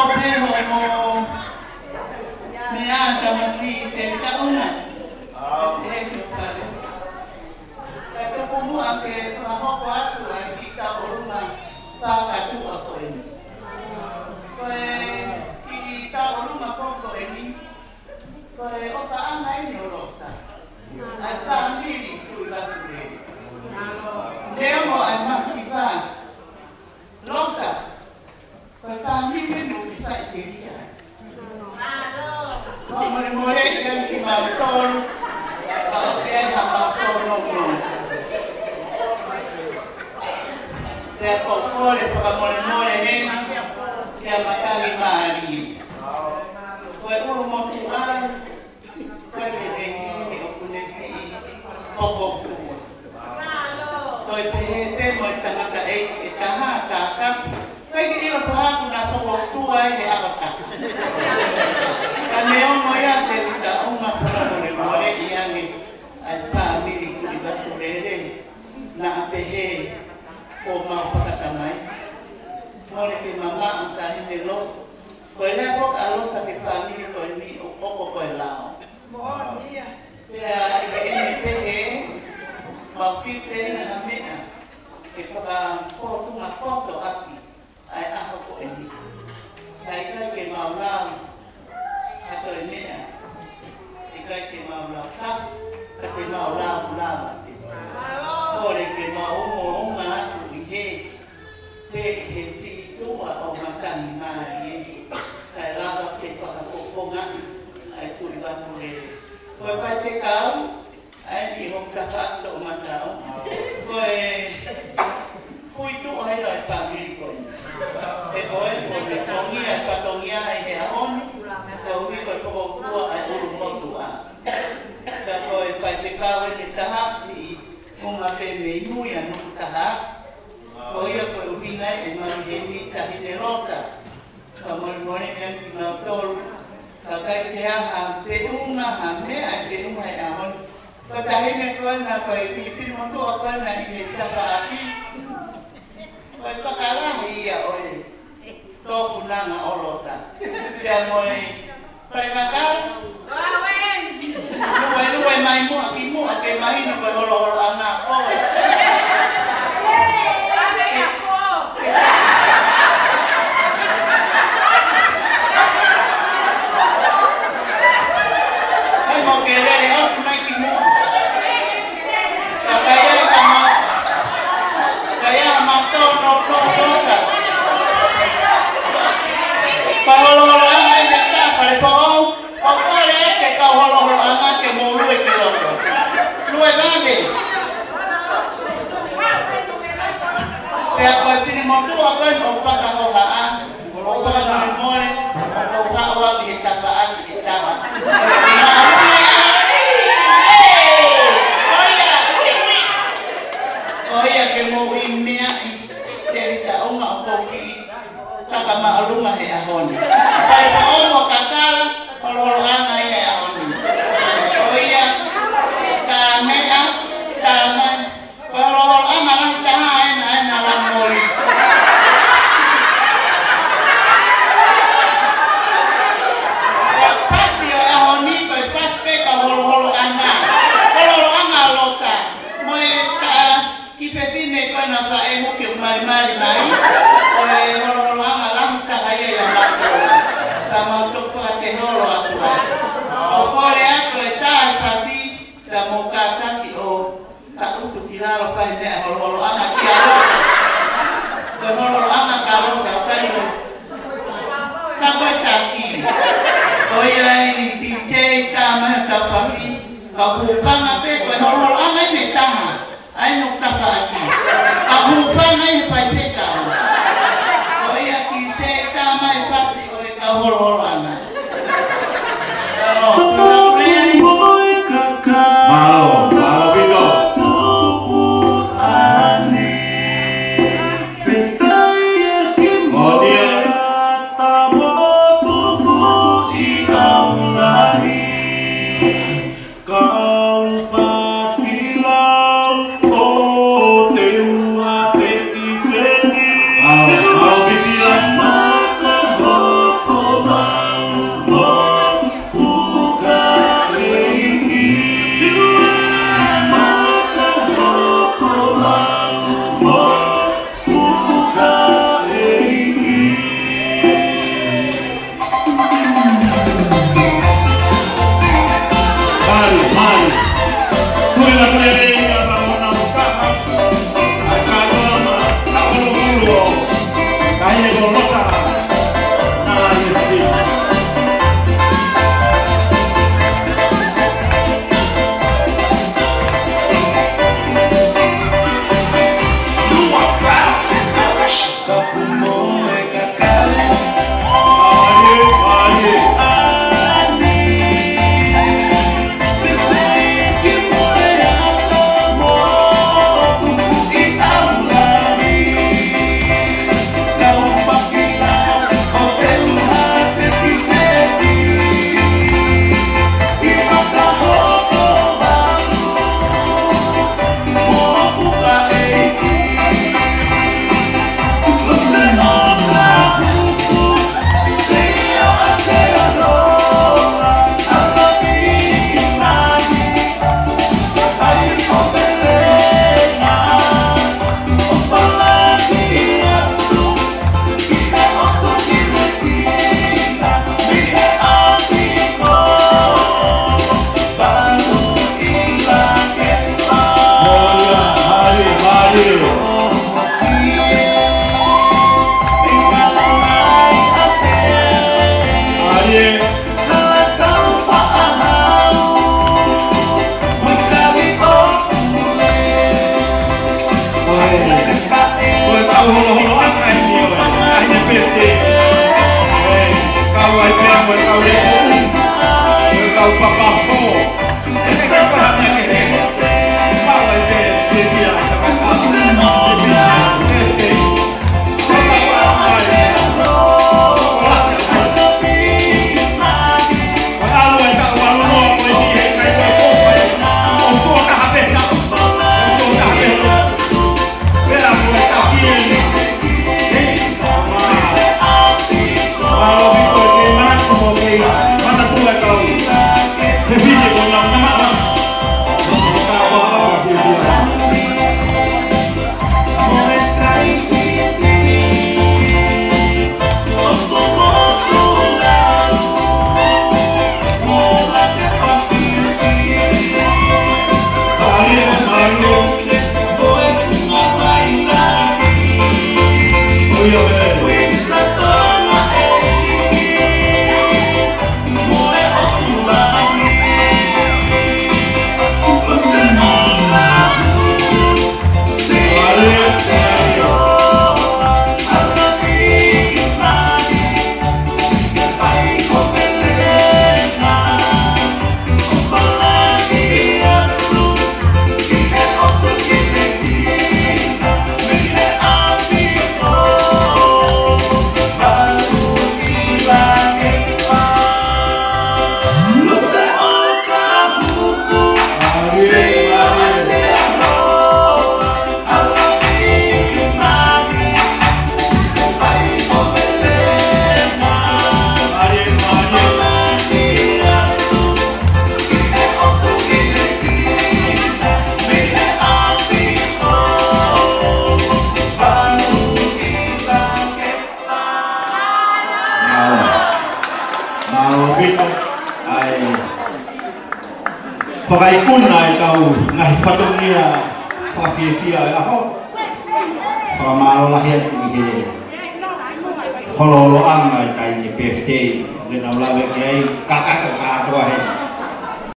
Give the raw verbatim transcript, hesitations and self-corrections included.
peho mo mea tamasi te kauna. E ke pare. E ke pumu ake mahoko atu a kita oruma pākatu a koe ni. Koe ki ta oruma koko e ni. Koe o ka anga e ni o rosa. Ai ka miri tui batu re. Leo mo ai maki pā. Loka. Koe ka miri nu ki sai te ria. Mo more more i kani ki mau tolu. Ka o te ai ha mau tolu no. Te a kokore whaka more more hena. Te a matari maari. Koe uru motu ai. Koe te hei o kunesi hoko kua. Koe te he te mo i tangata e e taha tāka. Koe ki iro pahaku na hoko kua e he awataka. Ka neo moia te rita unga pura more more i ange ai pāmiri kuri batu rere na ape he o mau whakatamai. Mone ke mama ang tahine lo. Koe lea poka alosa ke pāmiri koe ni o koko koe lao. Pea i ka ene pehe, mau pite na hamea, ke whaka kōtunga koto aki, ai aho ko e ni. Ka i kai ke mau lau, a koe mea, i kai ke mau lau ka, ka te mau lau lau ate. Kore ke mau umo unga atu i he, he he ti tua o makani maari e, kai lava ke whaka kokonga, ai turi watu rere. Koe pai te kau, ai ni hong ka whato o matau. Koe hui tu ai roi pāmiri koe. E koe, koe me tongia, e patongia ai he ahoni, koe hui koe koko kua ai uru motu a. Ka koe pai te kau e te taha, i hunga pe me inui a nuku taha. Koe ia koe uhi nai e mari he ni tahi te roka. Ka mori mori e ki mau tolu. Ka kai te aha te unga ha mea ai te unga e ahon. Ka tahine koe na koe pipin motu a koe na i he tapa aki. Koe whakarahi ia oe tōku nanga olota. Pea moe koe kakau. Nuwe nuwe mai mua ki mua ke mahina koe holo holo ana koe. Kelele osu mai ki mua. Ka kaya i ka ma. Kaya ma tō no tō tōka. Ka holo holo anga i te tāpare po au. O kore e ke ka holo holo anga ke mō rue ki loko. Rue gane. Pea koe pini motu a koe o paka hoha a. O paka nore more. O hawa ki he tapa aki e tawa. Oia ke mo i mea i te rita onga o koki i taka maalunga he ahoni. Pai pa omo kakala, holo anga i he ahoni. Oia, ka mea, ka mai, ko holo anga lahi taha aina aina la mori. Ko pasi o ahoni, ko pasi ka holo anga. Holo anga lota. Moe ka ki pepine koe na pa e muki o mari mari mai, o e holo holo anga lahu taha ia ia mato, ka mautoko a te holo atu ai. O kore atu e tae pasi, ka mo kātaki o ka utu ki raro pai mea holo holo anga ki a rosa. Koe holo holo anga ka rosa o kai o ka koe taki. Koe ai ni ti te ka maha ka pasi, ka pupanga pe koe holo holo anga i me taha. Ai no tapa aki. A hupanga i pai peka. O ia ki te ka mai pasi o e ka holo holo ana. Malo, malo bino. Mau bisilan maka Malo Pino ai whakaikun ai tau ngahi whatongia whawhiawhia e aho whakamalo lahia i he hololo anga i kai te P F T le nau lawe ki ai kakaka katoa he